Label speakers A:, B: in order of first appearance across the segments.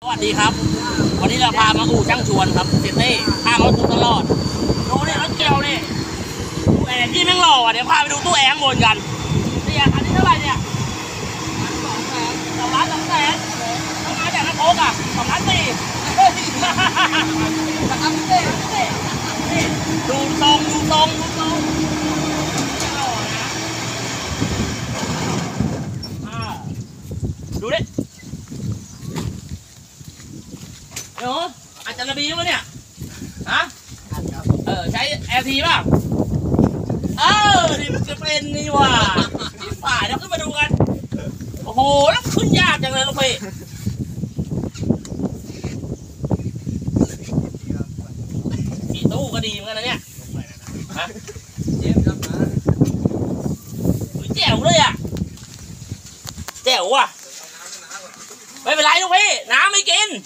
A: วัสดีครับวันนี้เราพามาอู่ช่างชวนครับเซเต้พามารถกูตลอดดูนี่รถเกี่ยวนี่ตู้แอร์ที่แม่งหล่อเดี๋ยวพาไปดูตู้แอร์ข้างบนกันนี่คันนี้เท่าไหร่เนี่ย2,200,000ต้องมาจากน้ำโพกอ่ะ2,400,000ดูทรงหล่อนะดูดิเดี๋ยวอาจารย์บีมั้งเนี่ยฮะใช้ LT ป่ะนี่มันจะเป็นนี่ว่ะที่ฝ่ายเราขึ้นมาดูกันโอ้โหแล้วขึ้นยากจังเลยลูกพี่มีตู้ก็ดีเหมือนกันนะเนี่ยฮะแจ๋วเลยอ่ะแจ๋วว่ะไม่เป็นไรลูกพี่น้ำไม่กิน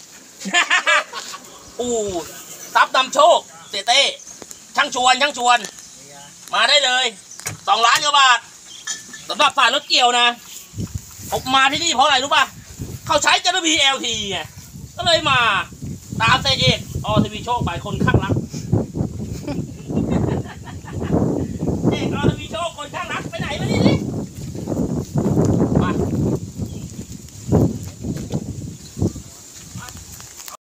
A: ทรัพย์นำโชคเซเต้ช่างชวนมาได้เลย2 ล้านกว่าบาทสำหรับฝ่ายรถเกี่ยวนะผมมาที่นี่เพราะอะไรรู้ป่ะเขาใช้จรบี LT ไงก็เลยมาตามเซเอกทีวีโชคไปคนข้างรักเอกที